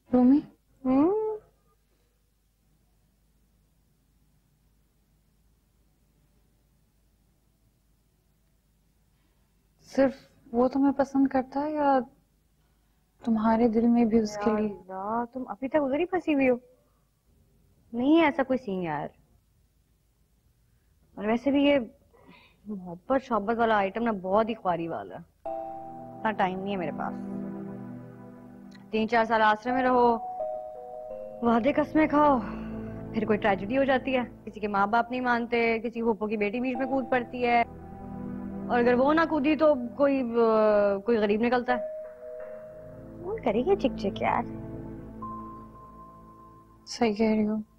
रूमी, सिर्फ वो तुम्हें पसंद करता है या तुम्हारे दिल में भी उसके लिए? यार तुम अभी तक उधर ही फंसी हुई हो। नहीं है ऐसा कोई सीन यार। और वैसे भी ये मोहब्बत शोहब्बत वाला आइटम ना बहुत ही ख्वारी वाला है। इतना टाइम नहीं है मेरे पास। 3-4 साल आश्रम में रहो, वादे कसमें खाओ, फिर कोई ट्रेजेडी हो जाती है, किसी के माँ बाप नहीं मानते, किसी फूफो की बेटी बीच में कूद पड़ती है, और अगर वो ना कूदी तो कोई गरीब निकलता है। कौन करेगी चिक चिक यार। सही कह रही हो।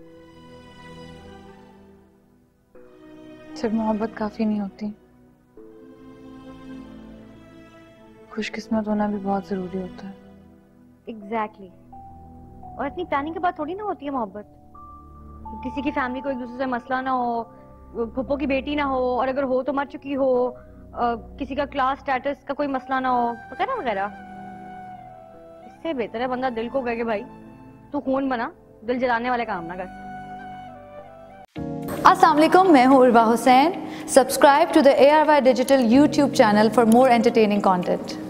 सिर्फ मोहब्बत काफी नहीं होती, खुशकिस्मत होना भी बहुत जरूरी होता है। एग्जैक्टली। और इतनी प्लानिंग के बाद थोड़ी ना होती है मोहब्बत। किसी की फैमिली को एक दूसरे से मसला ना हो, फूफो की बेटी ना हो, और अगर हो तो मर चुकी हो, किसी का क्लास स्टेटस का कोई मसला ना हो, वगैरह वगैरह। इससे बेहतर है बंदा दिल को कहे कि भाई तू खून बना, दिल जलाने वाले काम ना कर। अस्सलाम वालेकुम, मैं हूँ Urwa Hussain. Subscribe to the ARY digital YouTube channel for more entertaining content.